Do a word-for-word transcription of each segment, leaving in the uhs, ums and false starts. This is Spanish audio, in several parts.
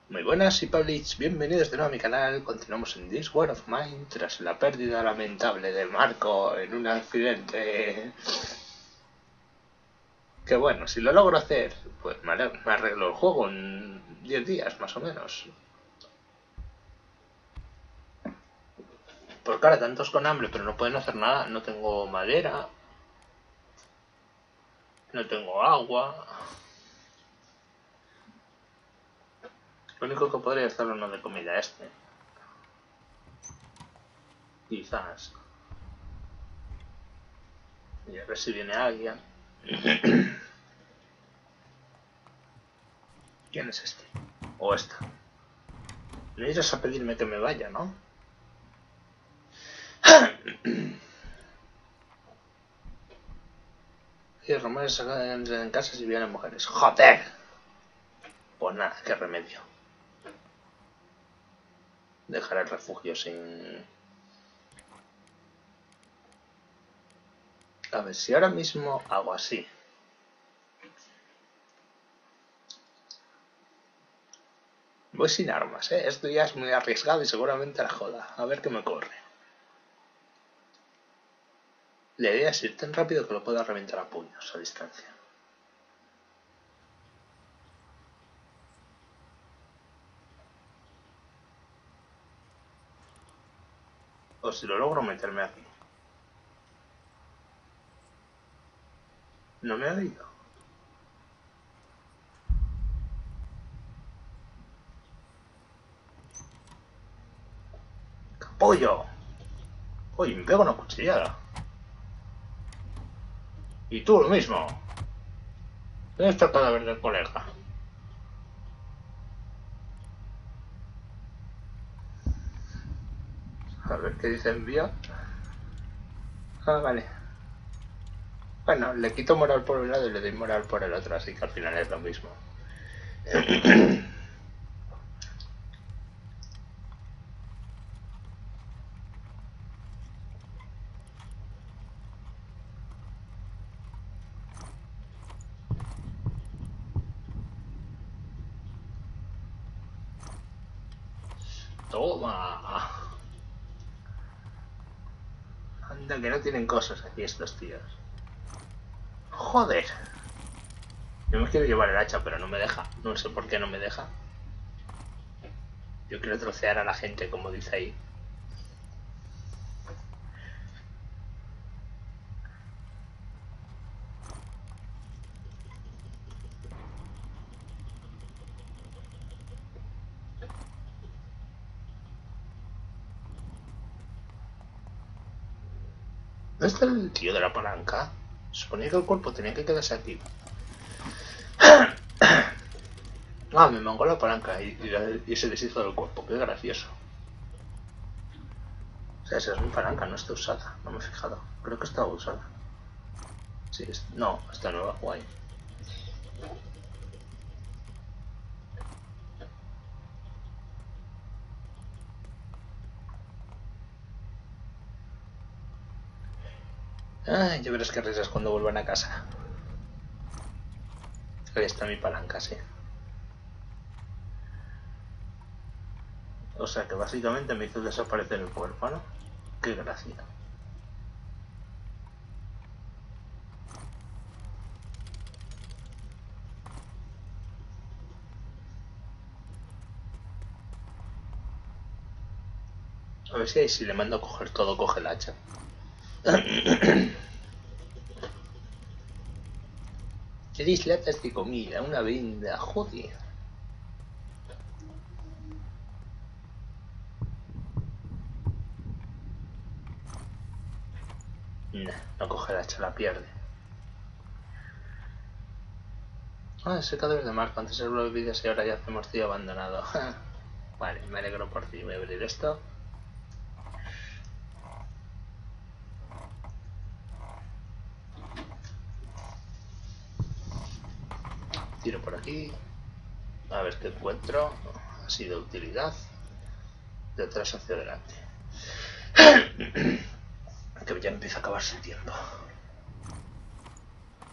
Muy buenas y Pablich, bienvenidos de nuevo a mi canal. Continuamos en This War of Mine tras la pérdida lamentable de Marco en un accidente. Que bueno, si lo logro hacer, pues me arreglo el juego en diez días más o menos. Porque ahora tantos con hambre pero no pueden hacer nada, no tengo madera, no tengo agua. Lo único que podría estar uno de comida este. Quizás. Y a ver si viene alguien. ¿Quién es este? O esta. No irás a pedirme que me vaya, ¿no? Y los rumores entran en casa si vienen mujeres. ¡Joder! Pues nada, qué remedio. Dejar el refugio sin... A ver, si ahora mismo hago así. Voy sin armas, ¿eh? Esto ya es muy arriesgado y seguramente la joda. A ver qué me corre. La idea es ir tan rápido que lo pueda reventar a puños a distancia. O si lo logro meterme aquí. ¿No me ha oído? ¡Capullo! Uy, me pego una cuchillada. Y tú lo mismo. ¿Dónde está el cadáver del colega? A ver qué dice envío. Ah, vale. Bueno, le quito moral por un lado y le doy moral por el otro, así que al final es lo mismo. Toma. Anda que no tienen cosas aquí estos tíos. Joder. Yo me quiero llevar el hacha, pero no me deja. No sé por qué no me deja. Yo quiero trocear a la gente, como dice ahí. ¿Dónde está el tío de la palanca? Suponía que el cuerpo tenía que quedarse aquí. Ah, me mangó la palanca y, y, y se deshizo del cuerpo. Qué gracioso. O sea, esa es mi palanca, no está usada. No me he fijado. Creo que estaba usada. Sí, es... no, está nueva. Guay. Ay, ya verás que risas cuando vuelvan a casa. Ahí está mi palanca, sí. O sea que básicamente me hizo desaparecer el cuerpo, ¿no? Qué gracia. A ver si ahí si le mando a coger todo, coge el hacha. Seis latas de comida, una venda, joder. Nah, no coge el hacha, la pierde. Ah, ese cadáver de Marco, antes era los vídeos y ahora ya hacemos tío abandonado. Vale, me alegro por ti, voy a abrir esto. Tiro por aquí. A ver qué encuentro. Así de utilidad. De atrás hacia adelante. Que ya empieza a acabarse el tiempo.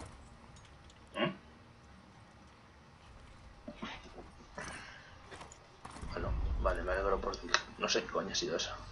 ¿Mm? Vale, me alegro por ti. No sé qué coño ha sido eso.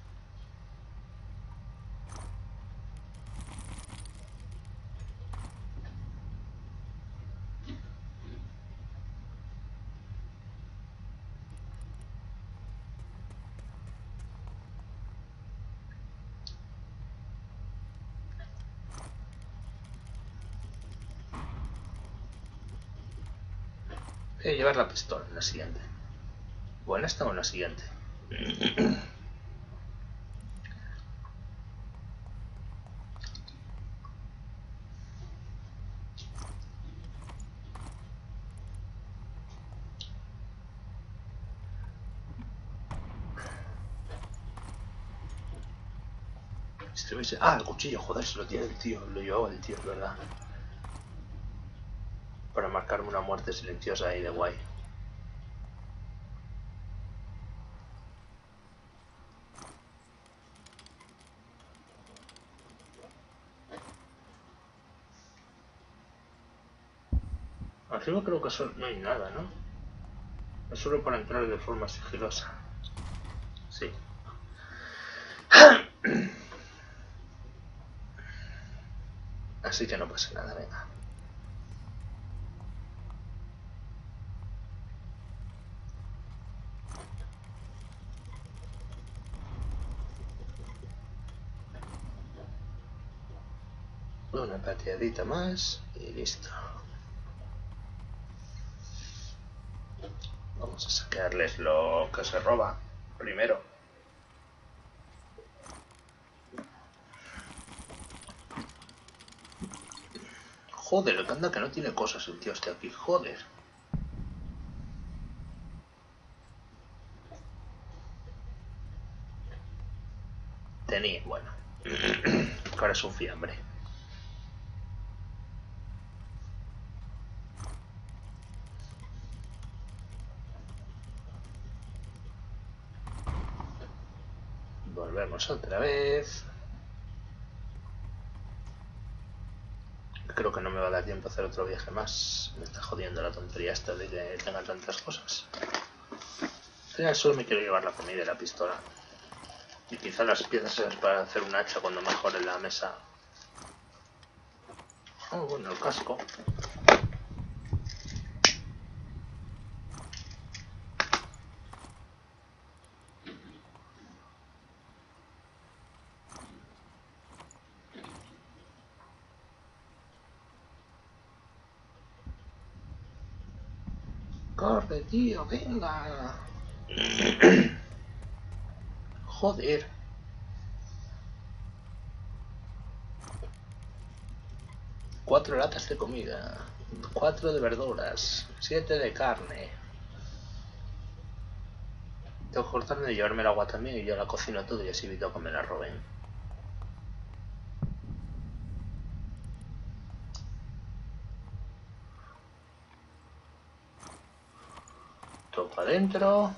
Voy a llevar la pistola en la siguiente. O en esta o en la siguiente. Ah, el cuchillo, joder, se lo tiene el tío. Lo llevaba el tío, es verdad. Para marcarme una muerte silenciosa ahí de guay. Arriba creo que solo, no hay nada, ¿no? Es solo para entrar de forma sigilosa. Sí. Así que no pasa nada, venga. Una pateadita más y listo. Vamos a saquearles lo que se roba primero. Joder, el que anda que no tiene cosas el tío este aquí, joder. Tenía, bueno. Que ahora es un fiambre. Volvemos otra vez. Creo que no me va a dar tiempo a hacer otro viaje más. Me está jodiendo la tontería esta de que tenga tantas cosas. Al final solo me quiero llevar la comida y la pistola. Y quizá las piezas para hacer un hacha cuando mejore la mesa. Oh, bueno, el casco. Corre, tío, venga. Joder. Cuatro latas de comida. Cuatro de verduras. Siete de carne. Tengo que cortarme de llevarme el agua también y yo la cocino todo y así evito que me la roben. Todo para adentro.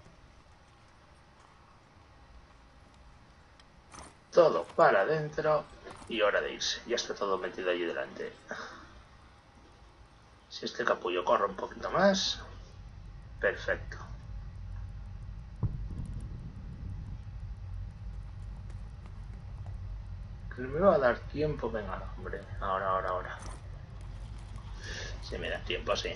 Todo para adentro. Y hora de irse. Ya está todo metido allí delante. Si este capullo corre un poquito más. Perfecto. Que no me va a dar tiempo. Venga, hombre. Ahora, ahora, ahora. Si me da tiempo, sí.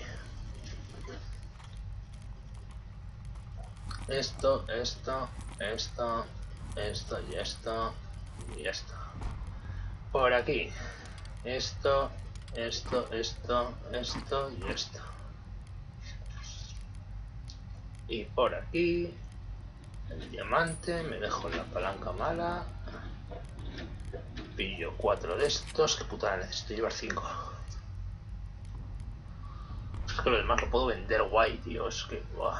Esto, esto, esto, esto y esto y esto. Por aquí. Esto, esto, esto, esto y esto. Y por aquí el diamante, me dejo la palanca mala. Pillo cuatro de estos, que putada, necesito llevar cinco. Es que lo demás lo puedo vender guay, tío, es que... Buah.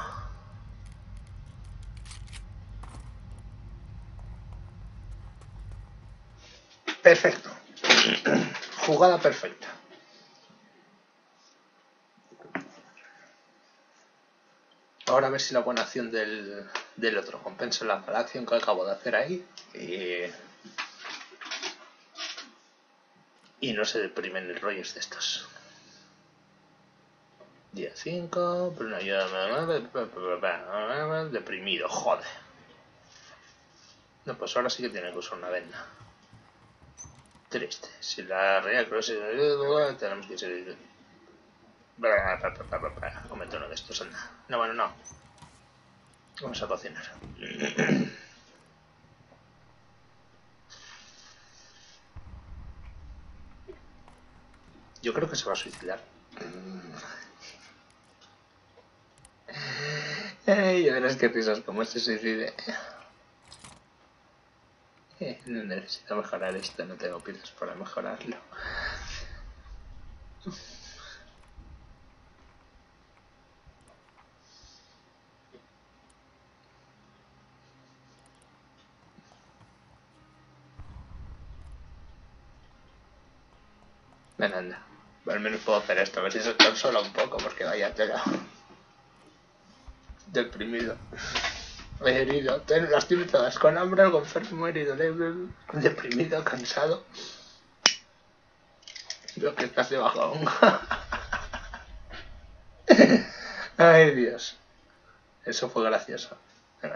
Perfecto. Jugada perfecta. Ahora a ver si la buena acción del, del otro compensa la mala acción que acabo de hacer ahí. Y, y no se deprimen el rollo de estos. Día cinco, pero no, yo... Deprimido, joder. No, pues ahora sí que tiene que usar una venda. Triste. Si la real creo que tenemos que seguir. Comete uno de estos, anda. No, bueno, no. Vamos a cocinar. Yo creo que se va a suicidar. Ay, ya verás qué risas como se suicide. Eh, no necesito mejorar esto, no tengo piezas para mejorarlo. Ven, anda. Al menos puedo hacer esto, a ver si se consola un poco, porque vaya tela. Deprimido. Herido. Las tiene todas. Con hambre, algo enfermo, herido, deprimido, cansado. Lo que estás de bajón. Ay, Dios. Eso fue gracioso. Venga.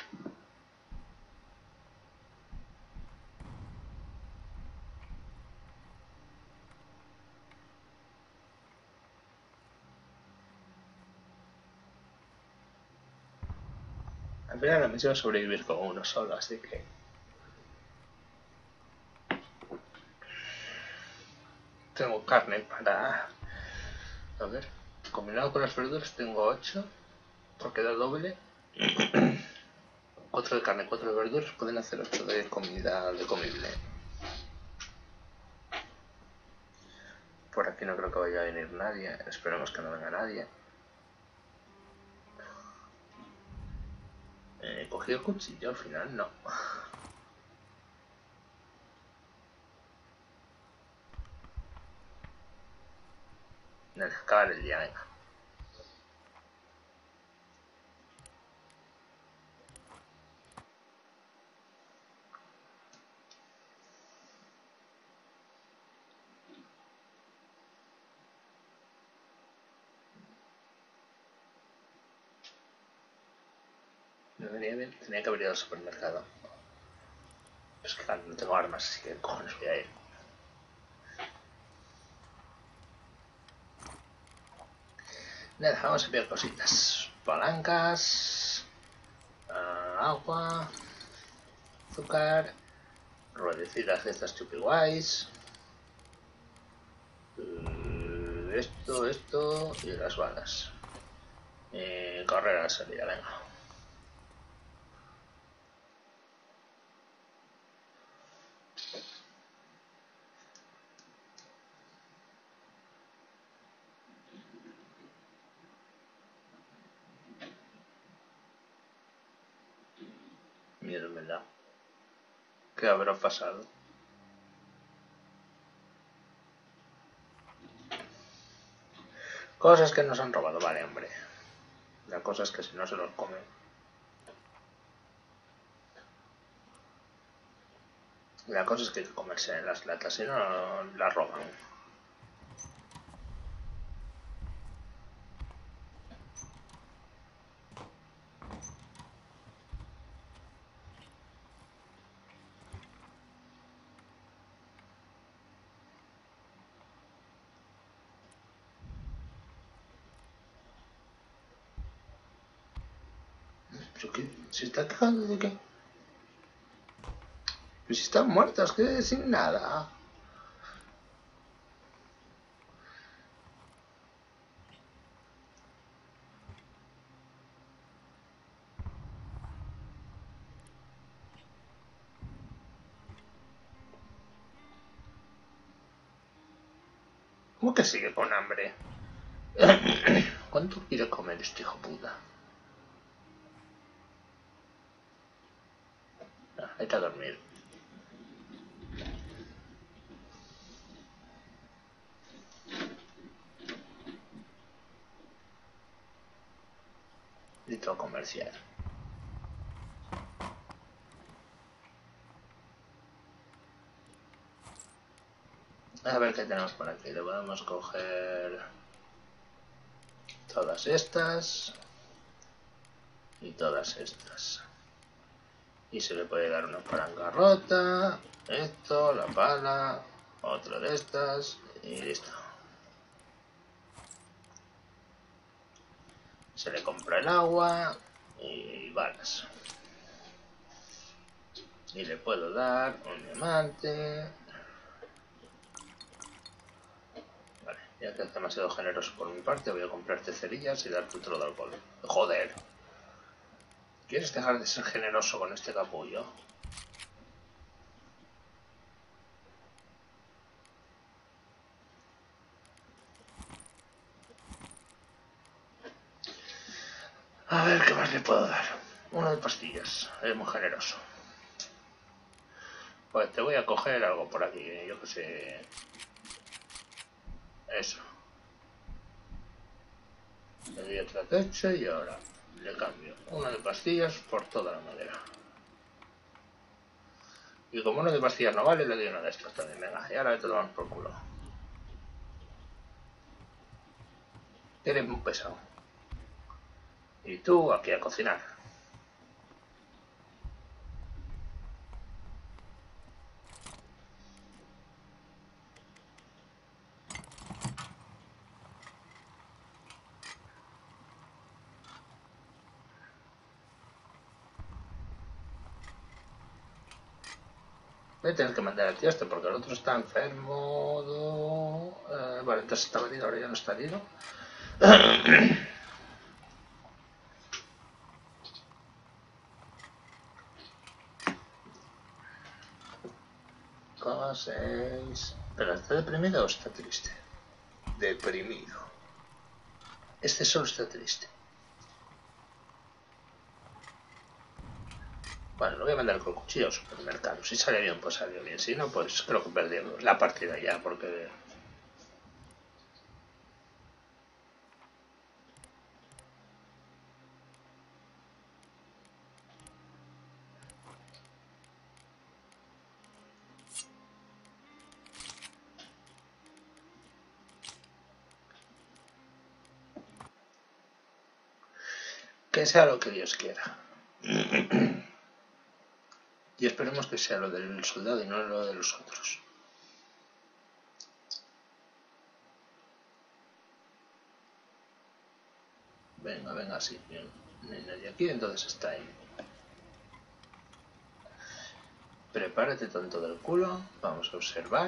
Al final la misión es sobrevivir con uno solo, así que... Tengo carne para... A ver, combinado con las verduras tengo ocho, porque da doble. cuatro de carne, cuatro de verduras, pueden hacer ocho de comida, de comible. Por aquí no creo que vaya a venir nadie, esperemos que no venga nadie. Eh, ¿Cogí el cuchillo al final? No. Nada, acabar el día, venga. Me venía bien, tenía que haber ido al supermercado. Es que claro, no tengo armas, así que cojones voy a ir. Nada, vamos a ver cositas. Palancas, uh, agua, azúcar, ruedecitas de estas chupiguays, uh, esto, esto y las balas. Eh, correr a la salida, venga. Miedo me da. ¿Qué habrá pasado? Cosas que nos han robado, vale, hombre. La cosa es que si no se los comen. La cosa es que hay que comerse las latas, si no las roban. ¿Pero qué? ¿Se está cagando de qué? Pero si están muertas, que sin nada. ¿Cómo que sigue con hambre? ¿Cuánto quiere comer este hijo puta? Ah, hay que dormir. Litro comercial. A ver qué tenemos por aquí. Le podemos coger... Todas estas. Y todas estas. Y se le puede dar una palanca rota. Esto, la pala. Otra de estas. Y listo. Se le compra el agua. Y balas. Y le puedo dar un diamante. Vale, ya que es demasiado generoso por mi parte, voy a comprarte cerillas y darte otro de alcohol. Joder. ¿Quieres dejar de ser generoso con este capullo? A ver, ¿qué más le puedo dar? Uno de pastillas. Es muy generoso. Pues te voy a coger algo por aquí, yo que sé. Eso. Le doy otra techo y ahora le cambio una de pastillas por toda la madera. Y como uno de pastillas no vale, le doy una de estas también. Venga, y ahora te lo damos por culo. Eres muy pesado. Y tú aquí a cocinar. Voy a tener que mandar al tío este porque el otro está enfermo. Eh, vale, entonces estaba herido, ahora ya no está herido. seis. ¿Pero está deprimido o está triste? Deprimido. Este solo está triste. Bueno, lo voy a mandar con cuchillo al supermercado. Si sale bien, pues salió bien. Si no, pues creo que perdimos la partida ya, porque... que sea lo que Dios quiera. Y esperemos que sea lo del soldado y no lo de los otros. Venga, venga, sí. No hay nadie aquí, entonces está ahí. Prepárate tanto del culo. Vamos a observar.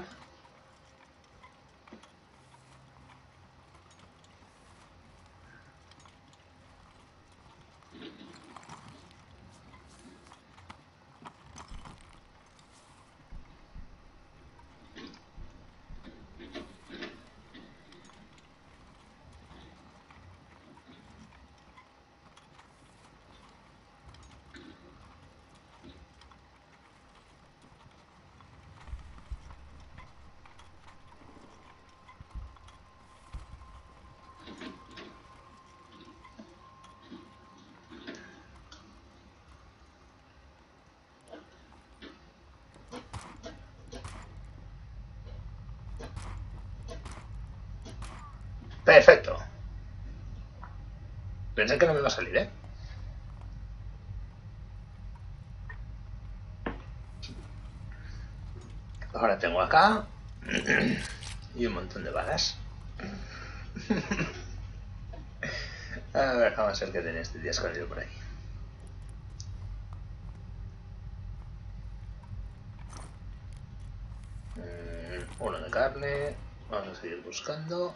Perfecto. Pensé que no me iba a salir, ¿eh? Ahora tengo acá y un montón de balas. A ver, vamos a ver qué tiene este día escondido por ahí. Mm, uno de carne. Vamos a seguir buscando.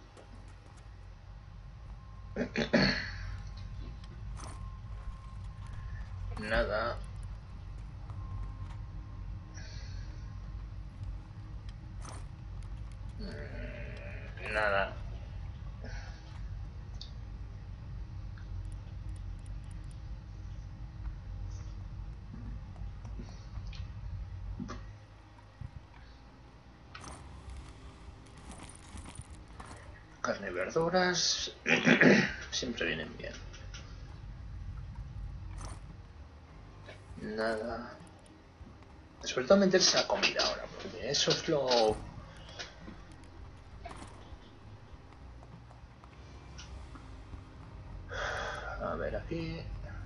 Nada. Mm, nada. Carne y verduras siempre vienen bien. Nada. Sobre todo meterse a comida ahora, porque eso es lo... aquí.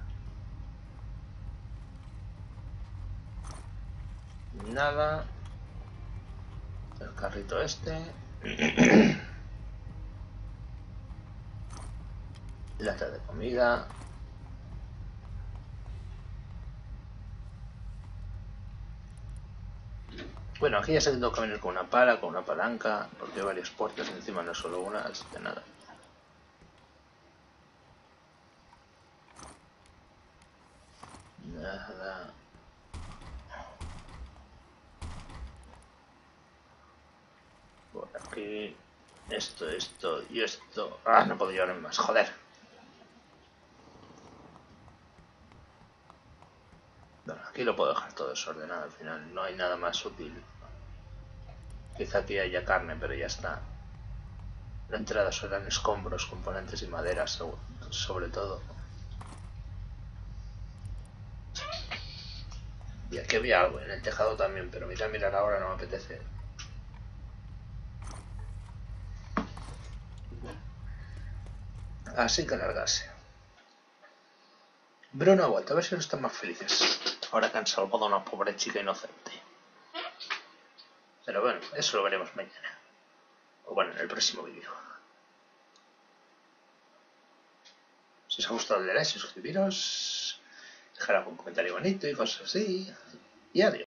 Nada. El carrito este. Lata de comida. Bueno, aquí ya se tengo que venir con una pala, con una palanca, porque hay varias puertas encima, no solo una, así que nada. Nada. Por aquí. Esto, esto y esto. Ah, no puedo llevarme más, joder. Bueno, aquí lo puedo dejar todo desordenado al final, no hay nada más útil. Quizá aquí haya carne, pero ya está. La entrada eran escombros, componentes y madera, sobre todo. Y aquí había algo, en el tejado también, pero mira, mirar ahora no me apetece. Así que largarse. Bruno ha vuelto, a ver si no están más felices. Ahora que han salvado a una pobre chica inocente. Pero bueno, eso lo veremos mañana. O bueno, en el próximo vídeo. Si os ha gustado el like, suscribiros, dejar algún comentario bonito y cosas así. Y adiós.